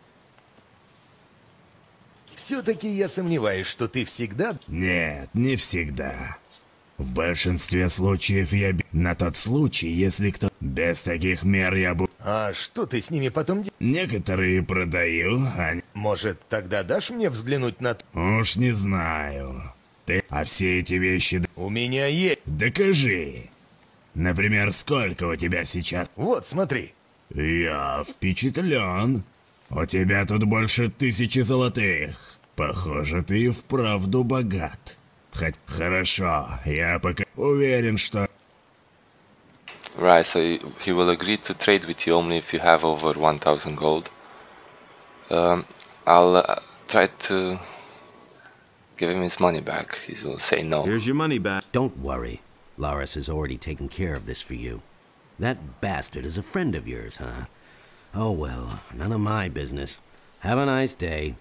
Все-таки я сомневаюсь, что ты всегда... Нет, не всегда. В большинстве случаев я... На тот случай, если кто... Без таких мер я буду... А что ты с ними потом делаешь? Некоторые продаю, а... Может, тогда дашь мне взглянуть на... Уж не знаю. Ты... А все эти вещи... У меня есть... Докажи. Например, сколько у тебя сейчас? Вот, смотри. Я впечатлен. У тебя тут больше тысячи золотых. Похоже, ты и вправду богат. Хоть хорошо, я пока уверен, что... Right, so he, he will agree to trade with you only if you have over one thousand gold. Um, I'll uh, try to give him his money back. He will say no. Here's your money back. Don't worry. Laris has already taken care of this for you. That bastard is a friend of yours, huh? Oh well, none of my business. Have a nice day.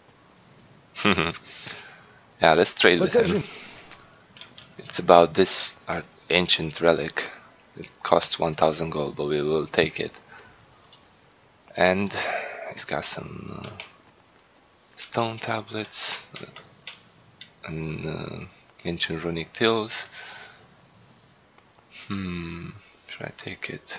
Yeah, let's trade with him. It's about this our ancient relic. It costs one thousand gold, but we will take it. And he's got some uh, stone tablets uh, and uh, ancient runic tills. Hmm, should I take it?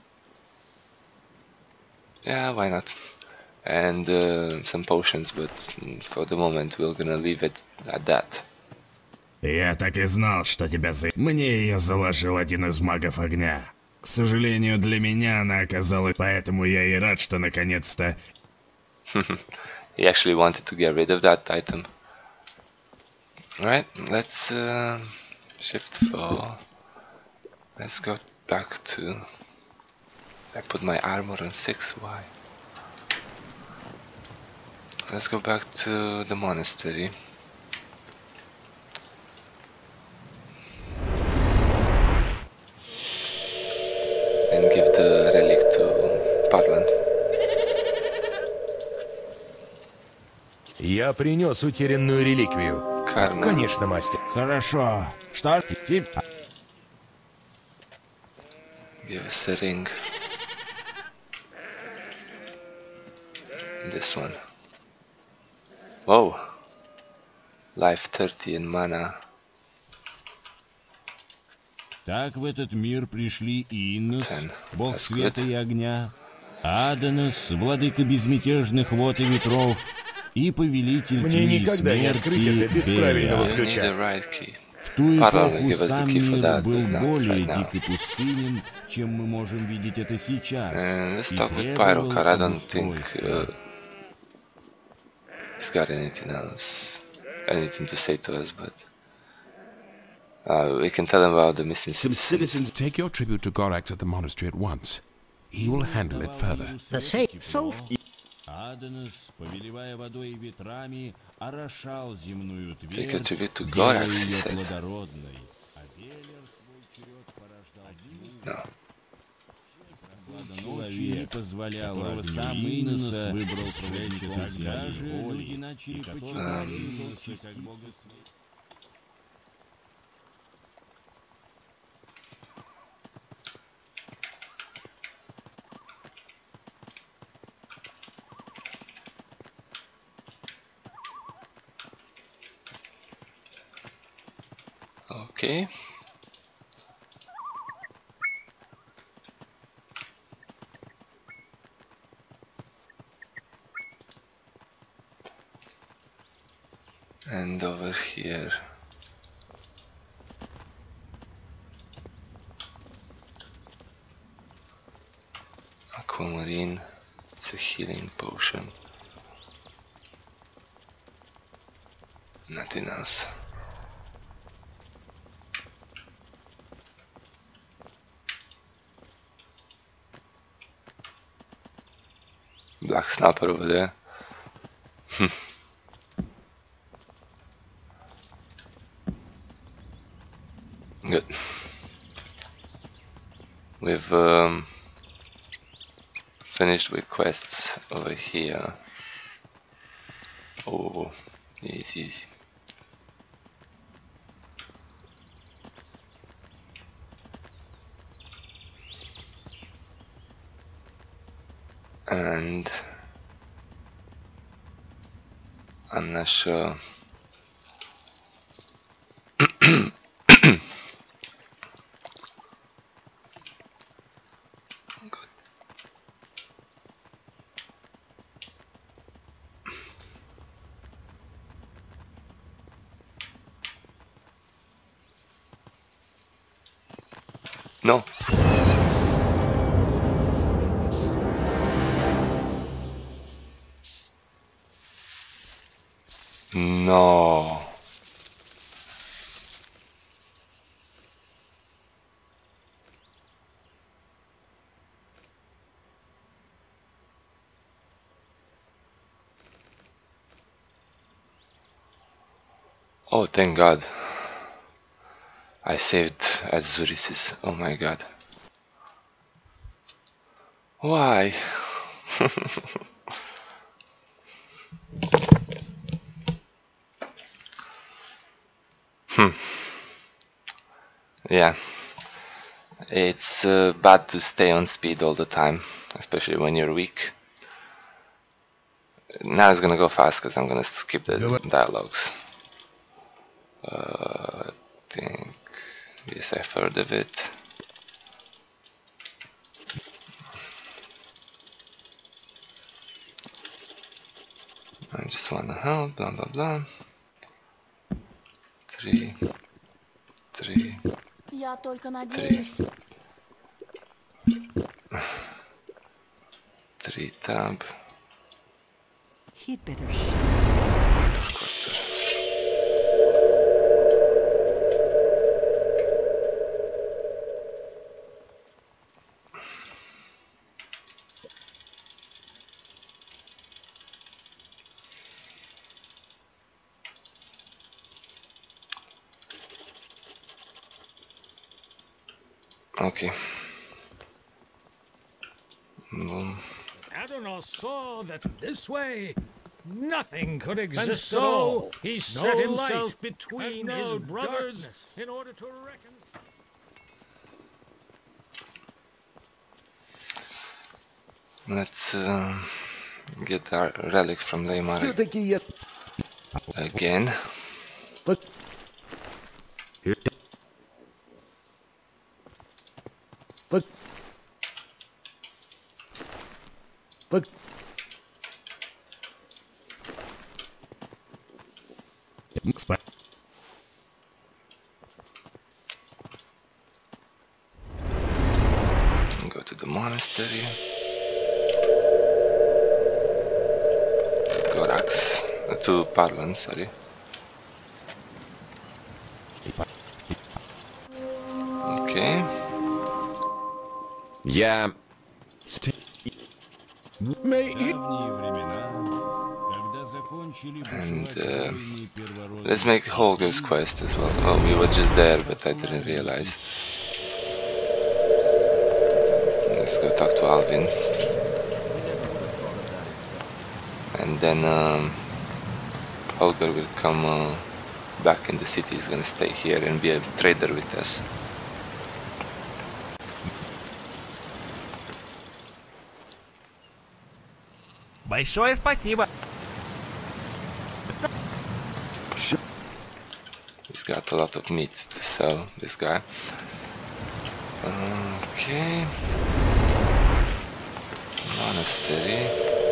Yeah, why not? And uh, some potions, but for the moment we're gonna leave it at that. Я так и знал, что тебя за... Мне ее заложил один из магов огня. К сожалению, для меня она оказалась... Поэтому я и рад, что наконец-то... He actually wanted to get rid of that item. Alright, let's uh, shift for... Let's go back to... I put my armor on six, why? Let's go back to the monastery. And give the relic to Parlan. Я принес утерянную реликвию. Карма. Конечно, мастер. Хорошо. Что? Тип... Give us a ring. This one. Whoa. Life thirty in mana. Так в этот мир пришли Иннос, Ten. бог That's света good. и огня, Адонос, владыка безмятежных вод и ветров, и повелитель Мне тьмы и никогда не смерти открыть это без Белиар. правильного You need ключа. the right key. В ту эпоху сам мир был более дико пустынен, чем мы можем видеть это сейчас, и требовал обустройства. He's got anything else, anything to say to us, but uh, we can tell him about the missing Some citizens. Take your tribute to Gorax at the monastery at once. He will handle it further. The same. So. Аденес, повелевая водой и ветрами, орошал земную Take a твердь, tribute to делая Gorax, he ее said. плодородной. А Велер в свой черед порождал No. Человек позволял сам Иннос выбрал священник, тогда же люди начали почитать Инноса как бога света. Okay. And over here. Aquamarine. It's a healing potion. Nothing else. Black snapper over there. Good. We've um, finished with quests over here. Oh, easy, easy. And I'm not sure. No. No. Oh, thank God. I saved at Zurisis. Oh my God. Why? Hmm. Yeah. It's uh, bad to stay on speed all the time, especially when you're weak. Now it's gonna go fast because I'm gonna skip the dialogues. Uh, I think yes, I've heard of it. I just wanna help, blah blah blah. Three, three, Я только надеюсь. three tab. He'd better. Okay. Boom. Adonos saw that this way nothing could exist And so at all. he No set himself light between and his no brothers darkness in order to reconcile. Let's uh, get our relic from Leymar Все-таки я... again. Вот. Вот. Вот. the monastery. Gorax. Uh, to Parlan, sorry. Okay. Я... And uh, let's make Holger's quest as well. Oh, we were just there, but I didn't realize. Let's go talk to Alvin. And then um, Holger will come uh, back in the city. He's gonna stay here and be a trader with us. Большое спасибо. He's got a lot of meat to sell, this guy. Okay. Monastery.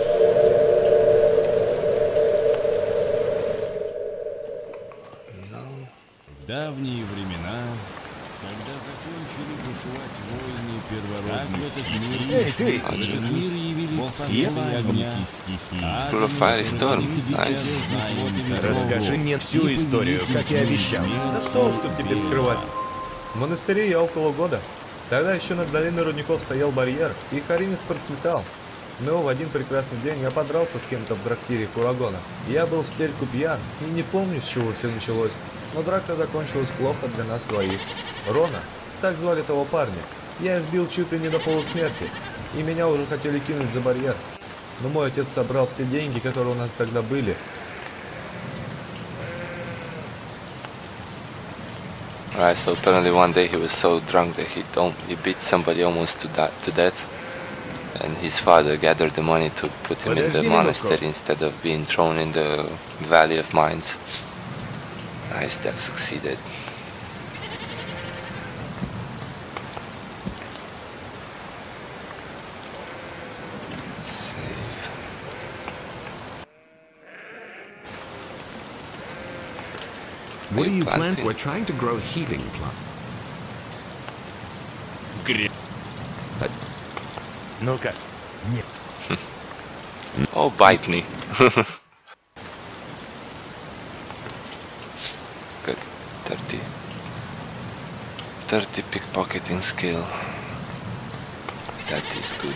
No. В давние времена, когда закончили бушевать войны первородных стихий, Эй, ты! в этот мир явились посланники стихий. School of Fire Storm. Nice. Расскажи мне всю историю, как я обещал. Да что уж тут теперь скрывать. В монастыре я около года. Тогда еще над долиной рудников стоял барьер, и Харинис процветал. Но в один прекрасный день я подрался с кем-то в трактире Курагона. Я был в стельку пьян и не помню, с чего все началось. Но драка закончилась плохо для нас двоих. Рона, так звали того парня, я избил чуть ли не до полусмерти, и меня уже хотели кинуть за барьер. Но мой отец собрал все деньги, которые у нас тогда были. Alright, so apparently one day he was so drunk that he don't he beat somebody almost to that to death, and his father gathered the money to put him in the monastery instead of being thrown in the Valley of Mines. Nice, that succeeded. What do you plant? We're trying to grow healing plants. Ну-ка. Нет. Oh, bite me. Good. thirty. thirty pickpocketing skill. That is good.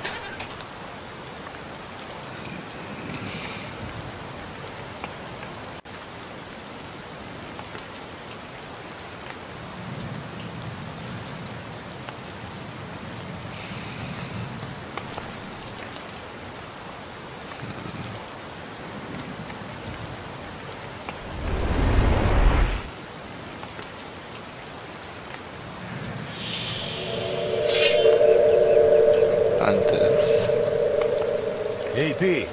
Эй, ты!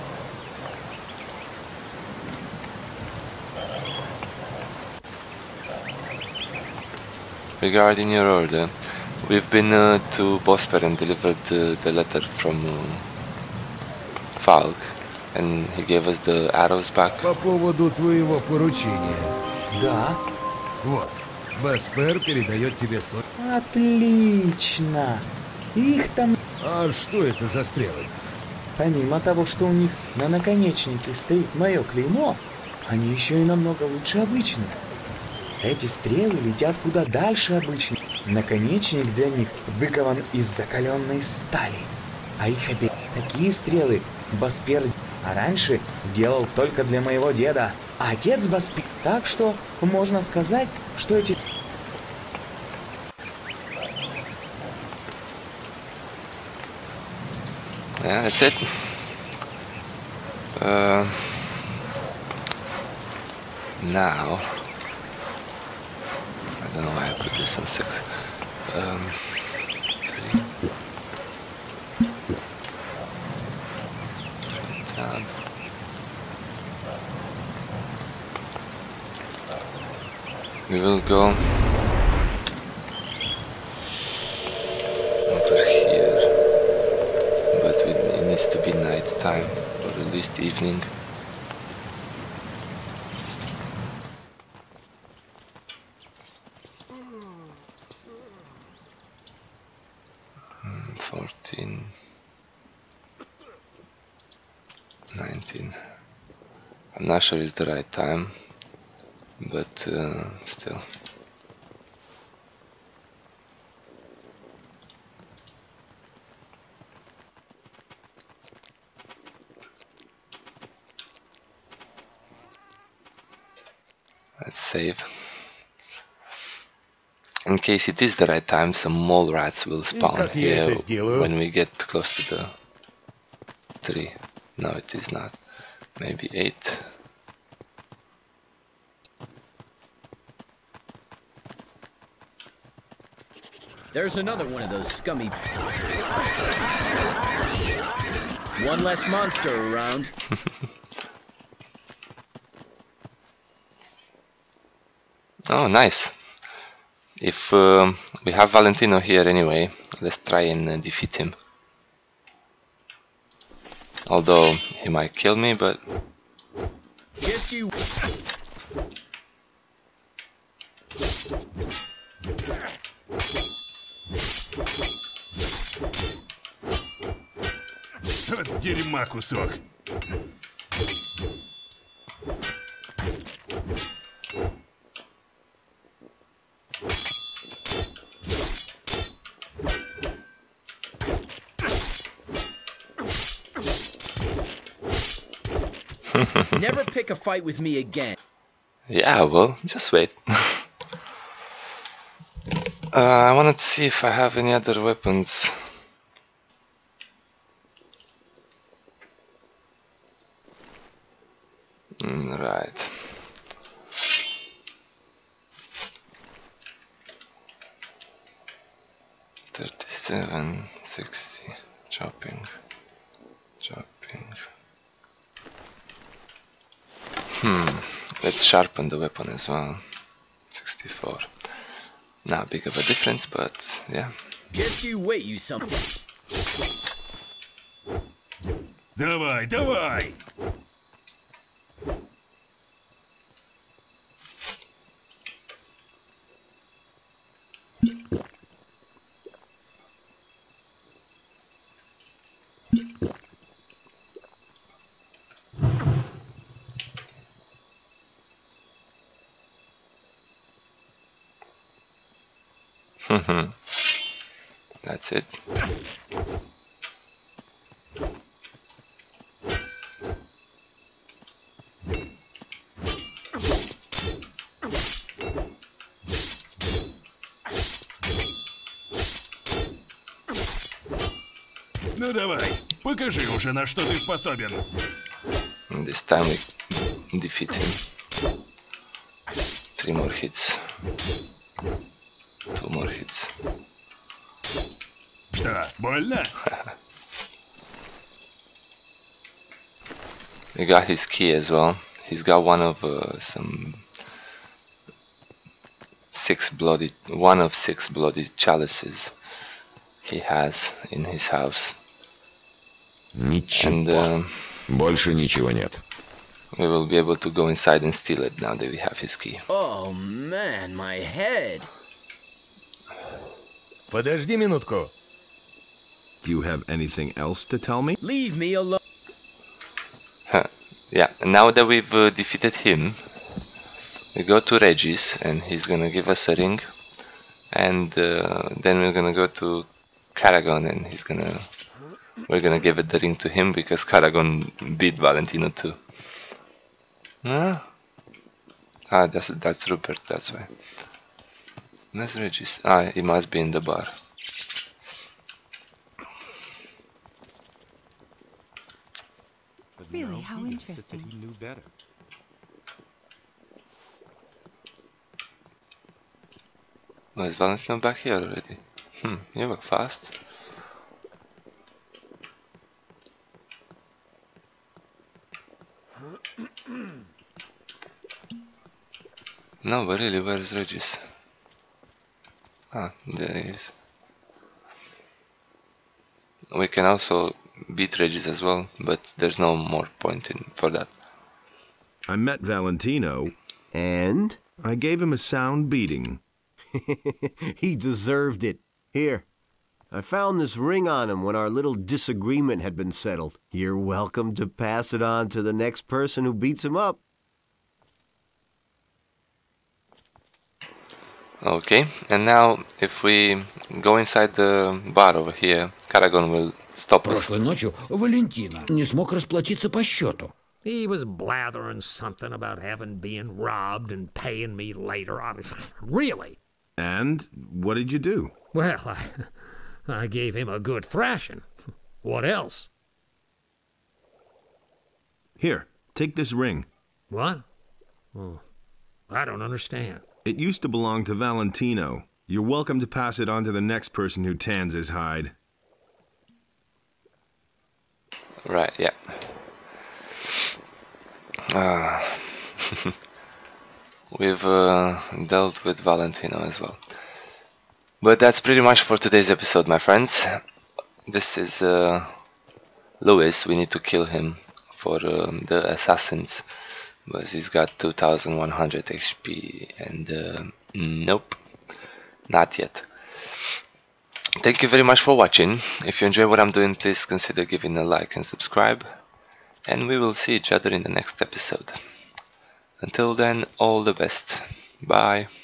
Regarding your order, we've been uh, to Bosper and delivered uh, the letter from uh, Falk, and he gave us the arrows back. По поводу твоего поручения. Да. Вот, Боспер передает тебе сотню. Отлично. Их там... А что это за стрелы? Помимо того, что у них на наконечнике стоит мое клеймо, они еще и намного лучше обычных. Эти стрелы летят куда дальше обычных. Наконечник для них выкован из закаленной стали. А их опять такие стрелы Боспер, а раньше делал только для моего деда. А отец Боспер. Так что можно сказать, что эти... Yeah, that's it. Uh, now, I don't know why I put this on six. Um, three. Three down. We will go over here. But it needs to be night time, or at least evening. fourteen, nineteen. I'm not sure it's the right time, but uh, still. Let's save. In case it is the right time, some mole rats will spawn here when we get close to the tree. No, it is not. Maybe eight. There's another one of those scummy... One less monster around. Oh, nice. If um, we have Valentino here anyway, let's try and uh, defeat him. Although he might kill me, but... Yes, you... От дерьма кусок. Never pick a fight with me again. Yeah, well, just wait. uh, I wanted to see if I have any other weapons. Mm, right. Thirty-seven, sixty, chopping, chopping. Hmm, let's sharpen the weapon as well. sixty-four. Not big of a difference, but yeah. Just you wait, you something. Давай, давай! That's it. Ну давай, покажи уже, на что ты способен. And this time we defeat him. Three more hits. Two more hits. Что, больно? We got his key as well. He's got one of uh, some six bloody, one of six bloody chalices he has in his house. Ничего. And um, Больше ничего нет. we will be able to go inside and steal it now that we have his key. Oh man, my head. Подожди минутку. Do you have anything else to tell me? Leave me alone. Huh. Yeah, and now that we've uh, defeated him, we go to Regis and he's gonna give us a ring, and uh, then we're gonna go to Caragon and he's gonna we're gonna give it the ring to him because Caragon beat Valentino too. Ah, ah that's that's Rupert. That's why. Where's Regis? Ah, he must be in the bar. Really, how interesting. He knew better. Oh, is Valentino back here already? Hmm, you were fast. No, but really, where's Regis? Ah, there he is. We can also beat Regis as well, but there's no more point in for that. I met Valentino. And? I gave him a sound beating. He deserved it. Here, I found this ring on him when our little disagreement had been settled. You're welcome to pass it on to the next person who beats him up. Okay, and now if we go inside the bar over here, Karagon will stop us. Прошлой ночью Валентина не смог расплатиться по счету. He was blathering something about having been robbed and paying me later on. Really? And what did you do? Well, I, I gave him a good thrashing. What else? Here, take this ring. What? Oh, I don't understand. It used to belong to Valentino. You're welcome to pass it on to the next person who tans his hide. Right, yeah. Uh, we've uh, dealt with Valentino as well. But that's pretty much for today's episode, my friends. This is uh, Lewis. We need to kill him for um, the assassins. But he's got two thousand one hundred H P and uh, nope, not yet. Thank you very much for watching. If you enjoy what I'm doing, please consider giving a like and subscribe. And we will see each other in the next episode. Until then, all the best. Bye.